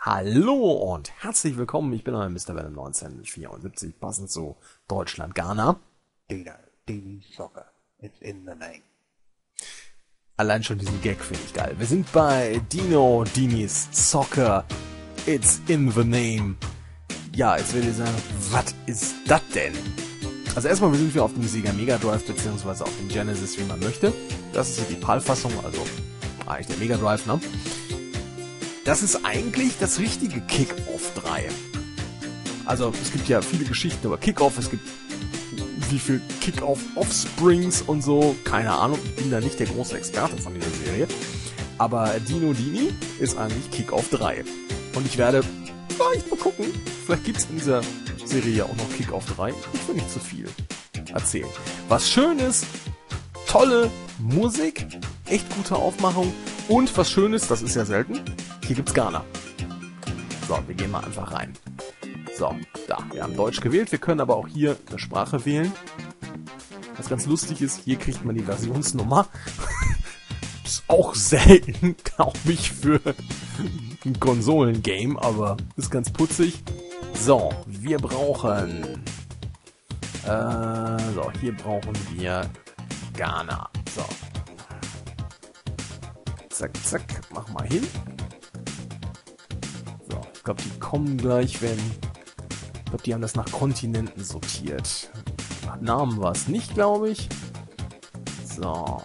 Hallo und herzlich willkommen, ich bin euer Mr. Venom 1974, passend zu Deutschland-Ghana. Dino Soccer. It's in the name. Allein schon diesen Gag finde ich geil. Wir sind bei Dinis Soccer, it's in the name. Ja, jetzt werdet ihr sagen, was ist das denn? Also erstmal sind wir auf dem Sega Mega Drive beziehungsweise auf dem Genesis, wie man möchte. Das ist hier die PAL-Fassung, also eigentlich der Mega Drive, ne? Das ist eigentlich das richtige Kick-Off 3. Also es gibt ja viele Geschichten über Kick-Off, es gibt wie viel Kick-Off Offsprings und so, keine Ahnung, ich bin da nicht der große Experte von dieser Serie. Aber Dini ist eigentlich Kick-Off 3. Und ich werde vielleicht mal gucken, vielleicht gibt es in dieser Serie ja auch noch Kick-Off 3. Ich will nicht zu viel erzählen. Was schön ist, tolle Musik, echt gute Aufmachung und was schön ist, das ist ja selten, hier gibt's Ghana. So, wir gehen mal einfach rein. So, da, wir haben Deutsch gewählt, wir können aber auch hier eine Sprache wählen. Was ganz lustig ist, hier kriegt man die Versionsnummer. Ist auch selten, glaube ich, für ein Konsolengame, aber ist ganz putzig. So, wir brauchen... hier brauchen wir Ghana. So. Zack, zack, mach mal hin. So, ich glaube, die kommen gleich, wenn... Ich glaube, die haben das nach Kontinenten sortiert. Nach Namen war es nicht, glaube ich. So.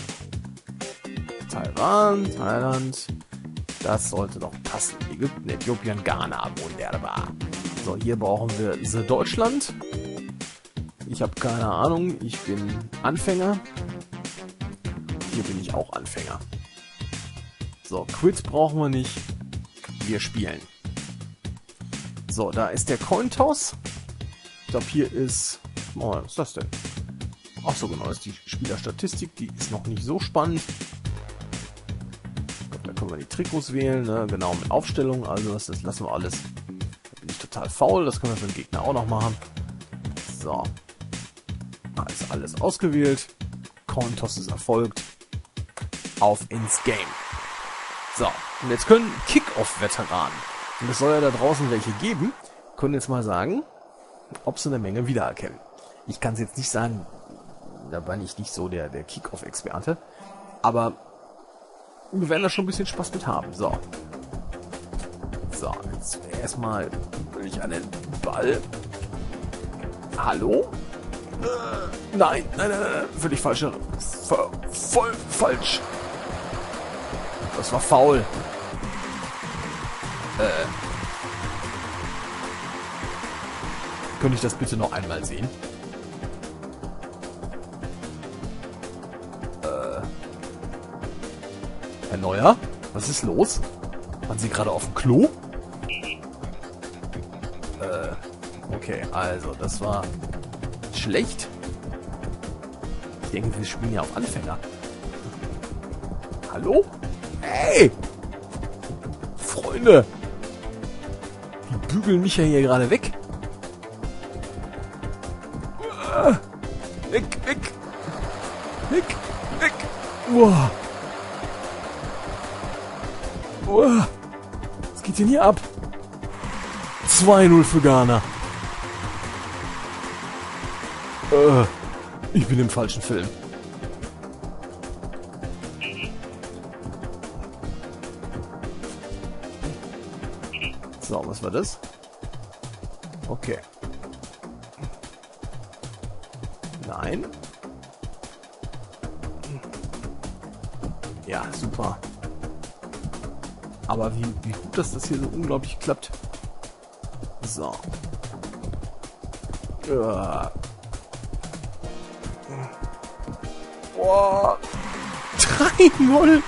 Taiwan, Thailand. Das sollte doch passen. Ägypten, Äthiopien, Ghana. Wunderbar. So, hier brauchen wir The Deutschland. Ich habe keine Ahnung. Ich bin Anfänger. Hier bin ich auch Anfänger. So, Quit brauchen wir nicht. Wir spielen. So, da ist der Cointoss. Ich glaube, hier ist... Oh, was ist das denn? Ach so, genau, das ist die Spielerstatistik. Die ist noch nicht so spannend. Ich glaube, da können wir die Trikots wählen. Ne? Genau, mit Aufstellung. Also, das lassen wir alles. Da bin ich total faul. Das können wir für den Gegner auch noch machen. So. Da ist alles ausgewählt. Cointoss ist erfolgt. Auf ins Game. So, und jetzt können Kick-Off-Veteranen, und es soll ja da draußen welche geben, können jetzt mal sagen, ob sie eine Menge wiedererkennen. Ich kann es jetzt nicht sagen, da bin ich nicht so der Kick-Off-Experte, aber wir werden da schon ein bisschen Spaß mit haben. So, jetzt erstmal will ich an den Ball. Hallo? Nein, völlig falsche, voll falsch. Das war faul. Könnte ich das bitte noch einmal sehen? Herr Neuer? Was ist los? Waren Sie gerade auf dem Klo? Okay, also, das war schlecht. Ich denke, wir spielen ja auf Anfänger. Hallo? Hey! Freunde! Die bügeln mich ja hier gerade weg. Weg! Uah. Was geht denn hier ab? 2-0 für Ghana. Ich bin im falschen Film. So, was war das? Okay. Nein. Ja, super. Aber wie gut, dass das hier so unglaublich klappt. So. Boah. 3-0.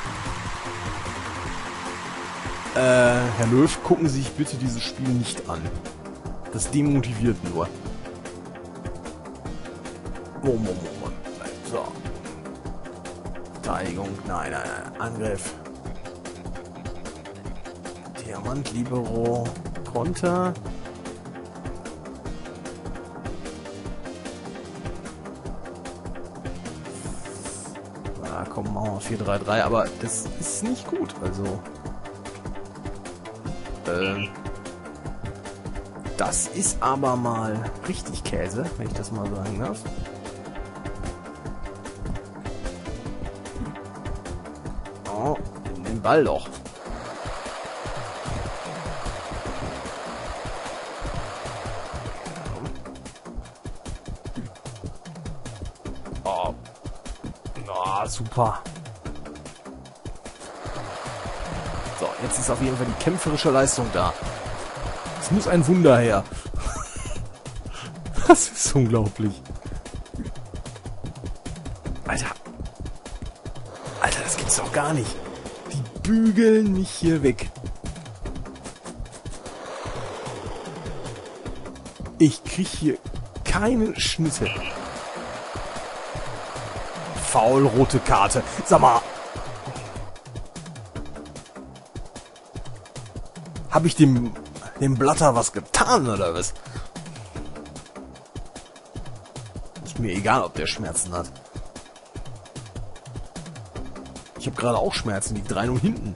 Herr Löw, gucken Sie sich bitte dieses Spiel nicht an. Das demotiviert nur. So. Verteidigung. Nein. Angriff. Diamant, Libero, Konter. Komm, machen wir 4-3-3, aber das ist nicht gut, also... Das ist aber mal richtig Käse, wenn ich das mal sagen darf. Oh, den Ball doch. Oh. Oh, super. So, jetzt ist auf jeden Fall die kämpferische Leistung da. Es muss ein Wunder her. Das ist unglaublich. Alter. Alter, das gibt's doch gar nicht. Die bügeln mich hier weg. Ich krieg hier keine Schnitte. Faul, rote Karte. Sag mal. Hab ich dem Blatter was getan, oder was? Ist mir egal, ob der Schmerzen hat. Ich habe gerade auch Schmerzen, die 3-0 hinten.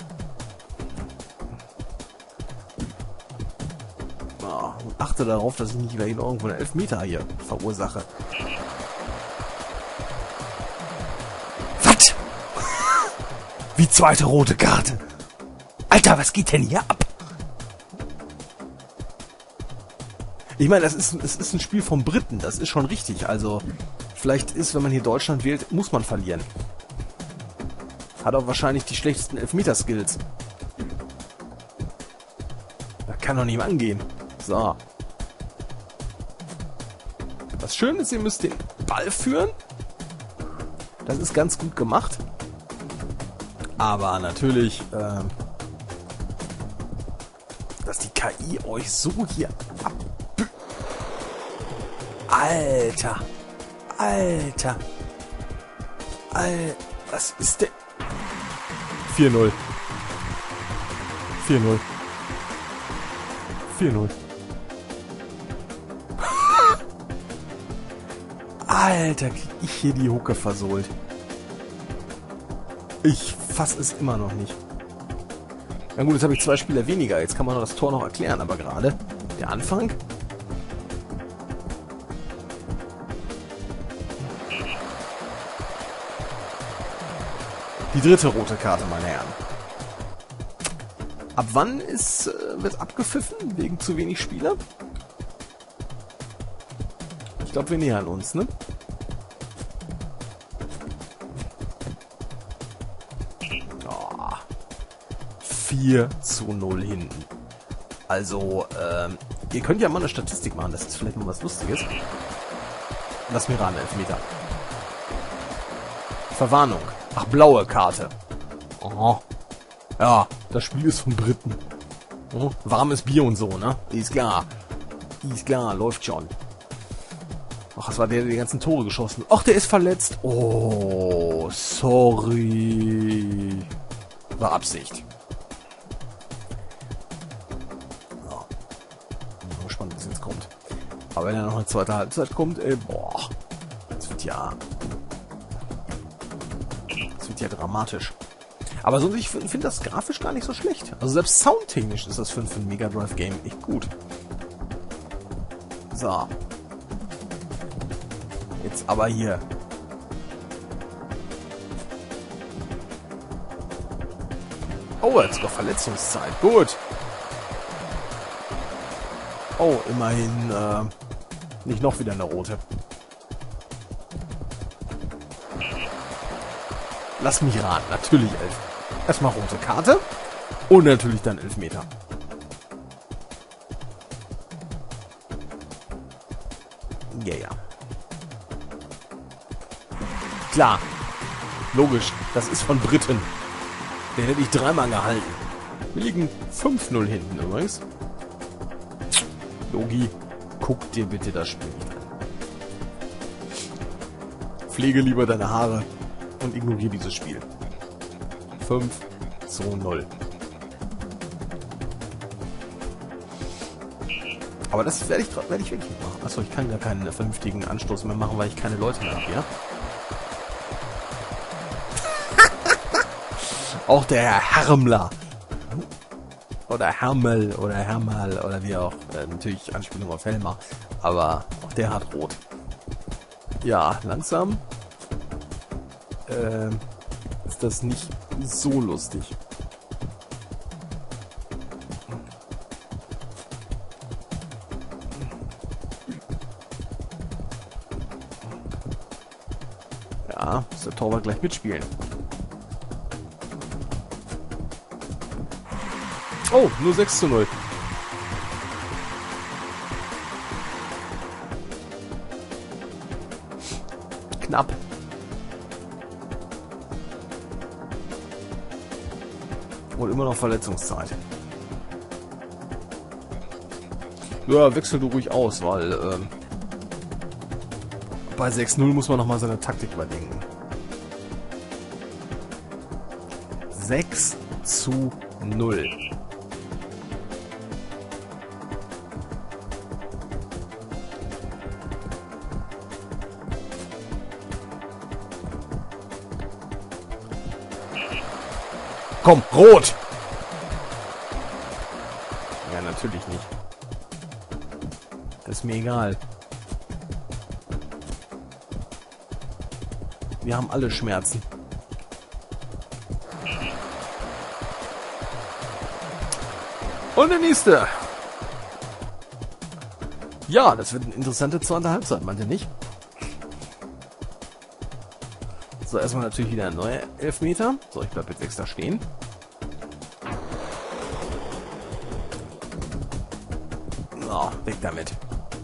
Ah, und achte darauf, dass ich nicht wieder irgendwo einen Elfmeter hier verursache. Was? Wie zweite rote Karte. Alter, was geht denn hier ab? Ich meine, es ist ein Spiel vom Briten, das ist schon richtig. Also, vielleicht ist, wenn man hier Deutschland wählt, muss man verlieren. Hat auch wahrscheinlich die schlechtesten Elfmeter-Skills. Das kann doch nicht mehr angehen. So. Was schön ist, ihr müsst den Ball führen. Das ist ganz gut gemacht. Aber natürlich, dass die KI euch so hier ab... Alter. Alter. Was ist denn... 4-0. 4-0. 4-0. Alter, krieg ich hier die Hucke versohlt. Ich fass es immer noch nicht. Na gut, jetzt habe ich 2 Spieler weniger. Jetzt kann man das Tor noch erklären. Aber gerade der Anfang... Die 3. rote Karte, meine Herren. Ab wann wird abgepfiffen? Wegen zu wenig Spieler? Ich glaube, wir nähern uns, ne? Oh, 4-0 hinten. Also, ihr könnt ja mal eine Statistik machen. Das ist vielleicht mal was Lustiges. Lass mir ran, Elfmeter. Verwarnung. Ach, blaue Karte. Oh. Ja, das Spiel ist von Briten. Oh, warmes Bier und so, ne? Ist klar. Ist klar, läuft schon. Ach, das war der die ganzen Tore geschossen. Ach, der ist verletzt. Oh, sorry. War Absicht. Ja. Bin mal gespannt, was jetzt kommt. Aber wenn ja noch eine zweite Halbzeit kommt, boah. Das wird ja... Das wird ja dramatisch. Aber sonst, ich finde das grafisch gar nicht so schlecht. Also selbst soundtechnisch ist das für ein Mega Drive Game echt gut. So. Jetzt aber hier. Oh, jetzt noch Verletzungszeit. Gut. Oh, immerhin nicht noch wieder eine rote. Lass mich raten, natürlich 11. Erstmal rote Karte und natürlich dann Elfmeter. Ja, ja. Klar. Logisch, das ist von Briten. Den hätte ich 3-mal gehalten. Wir liegen 5-0 hinten übrigens. Logi, guck dir bitte das Spiel nicht an. Pflege lieber deine Haare und ignoriere dieses Spiel. 5-0. Aber das werde ich wirklich machen. Achso, ich kann gar keinen vernünftigen Anstoß mehr machen, weil ich keine Leute mehr habe, ja? Auch der Herr Hermler. Oder Hermel oder Hermal oder wie auch. Natürlich Anspielung auf Helmer. Aber auch der hat rot. Ja, langsam ist das nicht so lustig. Ja, muss der Torwart gleich mitspielen. Oh, nur 6:0. Knapp. Und immer noch Verletzungszeit. Ja, wechsel du ruhig aus, weil bei 6:0 muss man nochmal seine Taktik überdenken. 6:0. Komm, rot! Ja, natürlich nicht. Das ist mir egal. Wir haben alle Schmerzen. Und der nächste. Ja, das wird eine interessante zweite Halbzeit, meint ihr nicht? So, erstmal natürlich wieder ein neuer Elfmeter. So, ich bleib jetzt extra stehen. Oh, weg damit.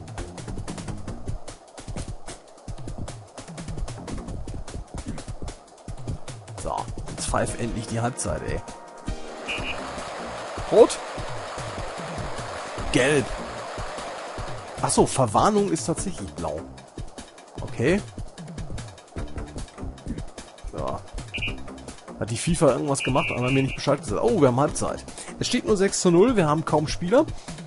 So, jetzt pfeift endlich die Halbzeit, ey. Rot? Gelb. Achso, Verwarnung ist tatsächlich blau. Okay. Ja. Hat die FIFA irgendwas gemacht, aber mir nicht Bescheid gesagt. Oh, wir haben Halbzeit. Es steht nur 6:0, wir haben kaum Spieler.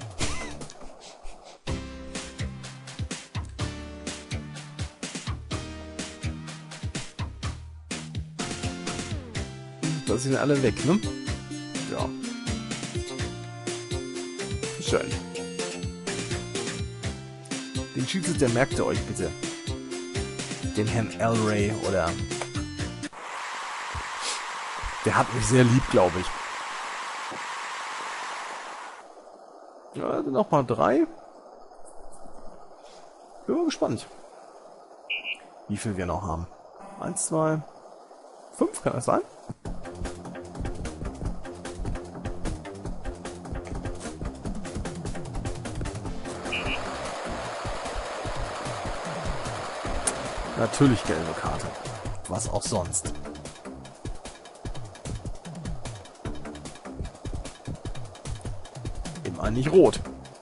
Da sind alle weg, ne? Ja. Schön. Den Schiedsrichter merkt ihr euch bitte. Den Herrn Elray oder... Der hat mich sehr lieb, glaube ich. Ja, sind noch mal 3. Bin mal gespannt. Wie viel wir noch haben. 1, 2, 5 kann das sein? Natürlich gelbe Karte. Was auch sonst. Immer nicht rot.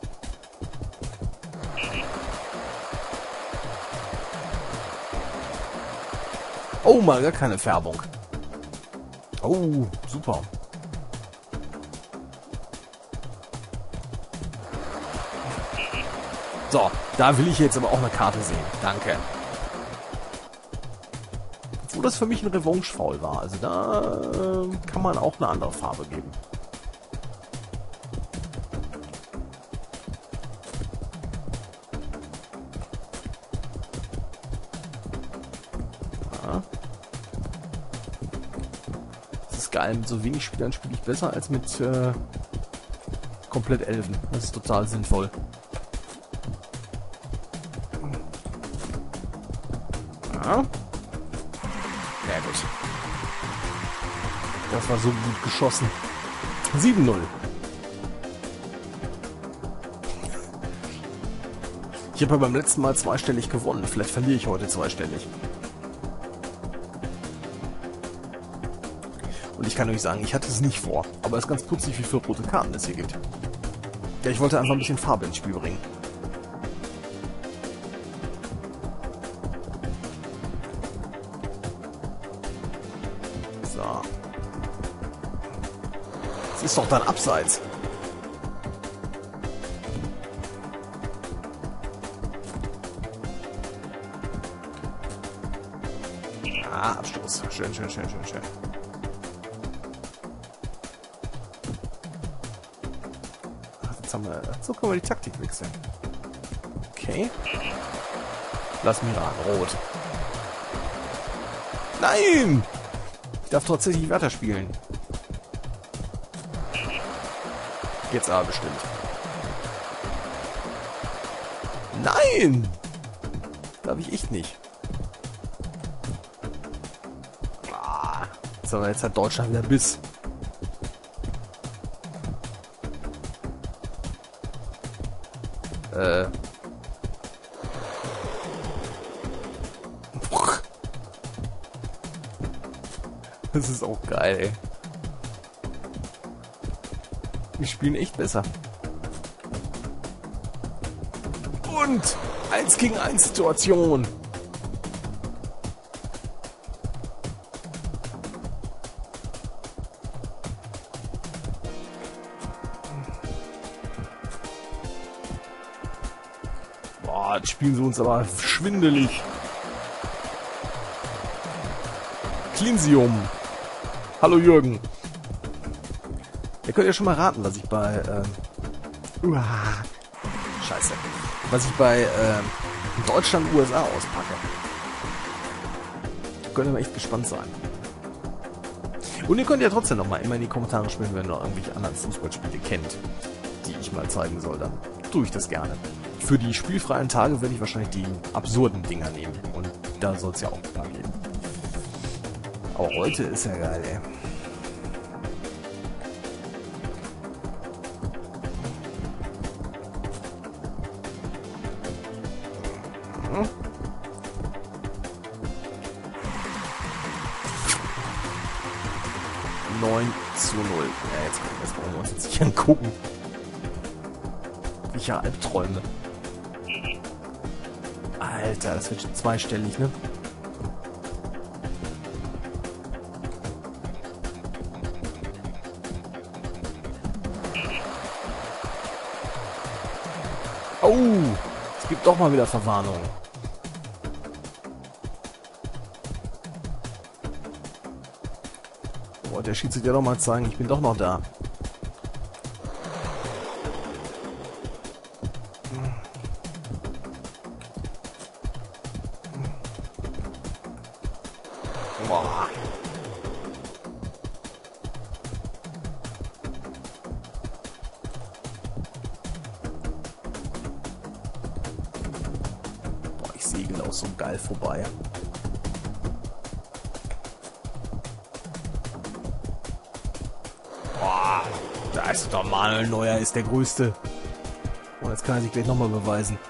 Oh, mal gar keine Färbung. Oh, super. So, da will ich jetzt aber auch eine Karte sehen. Danke. Wo das für mich ein Revanche-Foul war. Also da kann man auch eine andere Farbe geben. Ja. Das ist geil. Mit so wenig Spielern spiele ich besser als mit komplett Elfen. Das ist total sinnvoll. Ja. Sehr gut. Das war so gut geschossen. 7:0. Ich habe ja beim letzten Mal zweistellig gewonnen. Vielleicht verliere ich heute zweistellig. Und ich kann euch sagen, ich hatte es nicht vor. Aber es ist ganz putzig, wie viele rote Karten es hier gibt. Ja, ich wollte einfach ein bisschen Farbe ins Spiel bringen. So. Das ist doch dann abseits. Ah, Abstoß. Schön, schön, schön, schön, schön. Jetzt haben wir... So können wir die Taktik wechseln. Okay. Lass mich ran. Rot. Nein! Ich darf tatsächlich weiterspielen. Jetzt aber bestimmt. Nein! Darf ich echt nicht. Ah, so, jetzt hat Deutschland wieder Biss. Das ist auch geil, ey. Wir spielen echt besser. Und 1 gegen 1 Situation. Boah, jetzt spielen sie uns aber schwindelig. Cleansium. Hallo Jürgen. Ihr könnt ja schon mal raten, was ich bei... Scheiße. Was ich bei Deutschland, USA auspacke. Könnt ihr mal echt gespannt sein. Und ihr könnt ja trotzdem noch mal immer in die Kommentare schreiben, wenn ihr noch irgendwelche anderen Fußballspiele kennt, die ich mal zeigen soll. Dann tue ich das gerne. Für die spielfreien Tage werde ich wahrscheinlich die absurden Dinger nehmen. Und da soll es ja auch ein paar geben. Aber heute ist ja geil, ey. Mhm. 9:0. Ja, jetzt brauchen wir uns jetzt nicht angucken. Ich ja Albträume. Alter, das wird schon zweistellig, ne? Oh, es gibt doch mal wieder Verwarnung. Oh, der Schiedsrichter doch mal zeigen, ich bin doch noch da. Boah. Ich segel auch so geil vorbei. Boah, da ist doch Manuel Neuer, ist der Größte. Und jetzt kann er sich gleich nochmal beweisen.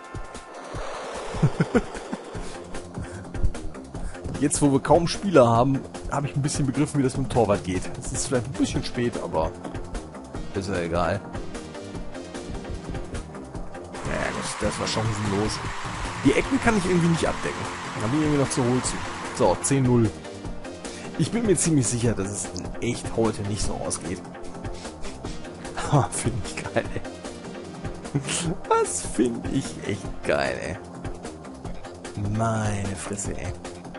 Jetzt, wo wir kaum Spieler haben, habe ich ein bisschen begriffen, wie das mit dem Torwart geht. Es ist vielleicht ein bisschen spät, aber ist ja egal. Ja, das war chancenlos. Die Ecken kann ich irgendwie nicht abdecken. Da bin ich irgendwie noch zu hohl zu. So, 10:0. Ich bin mir ziemlich sicher, dass es in echt heute nicht so ausgeht. Finde ich geil, ey. Was finde ich echt geil, ey. Meine Fresse, ey.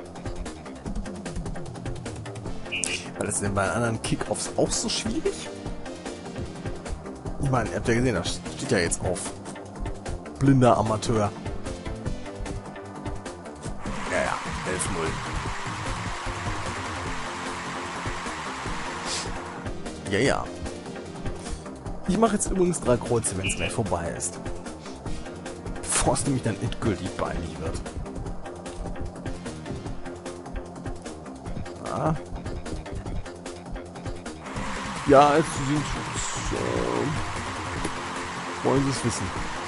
War das denn bei anderen Kickoffs auch so schwierig? Ich meine, ihr habt ja gesehen, das steht ja jetzt auf. Blinder Amateur. Ja, 11:0. Ja. Ich mache jetzt übrigens 3 Kreuze, wenn es gleich vorbei ist. Bevor es nämlich dann endgültig peinlich wird. Ah. Ja, es sind so. Wollen Sie es wissen?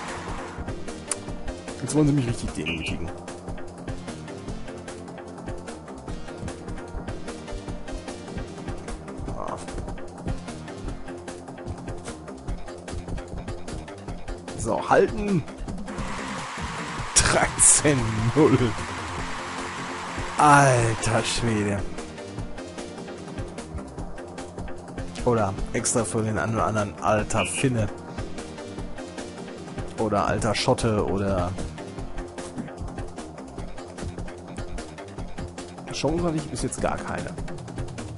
Jetzt wollen Sie mich richtig demütigen. Ah. So, halten. 13:0. Alter Schwede. Oder extra für den einen oder anderen alter Finne. Oder alter Schotte oder... Chance hatte ich bis jetzt gar keine.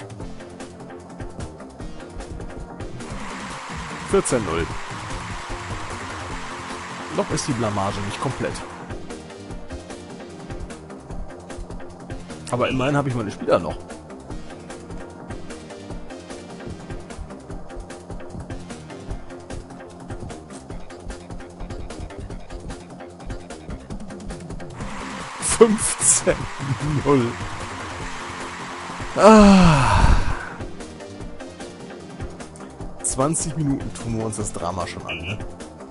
14:0. Noch ist die Blamage nicht komplett. Aber immerhin habe ich meine Spieler noch. (15:0). Ah. 20 Minuten tun wir uns das Drama schon an, ne?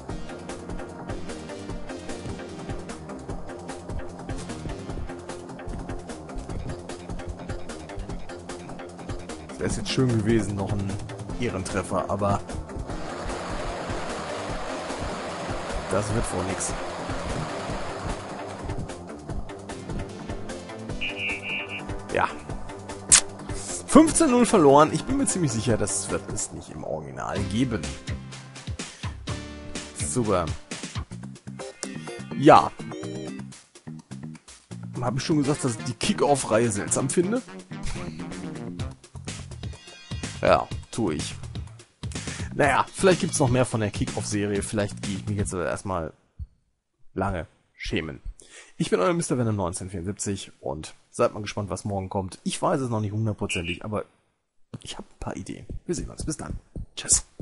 Wäre es jetzt schön gewesen, noch ein Ehrentreffer, aber das wird wohl nichts. Ja. 15:0 verloren. Ich bin mir ziemlich sicher, das wird es nicht im Original geben. Super. Ja. Habe ich schon gesagt, dass ich die Kick-Off-Reihe seltsam finde? Ja, tue ich. Naja, vielleicht gibt es noch mehr von der Kick-Off-Serie. Vielleicht gehe ich mich jetzt aber erstmal lange schämen. Ich bin euer Mr. Venom 1974 und seid mal gespannt, was morgen kommt. Ich weiß es noch nicht hundertprozentig, aber ich habe ein paar Ideen. Wir sehen uns. Bis dann. Tschüss.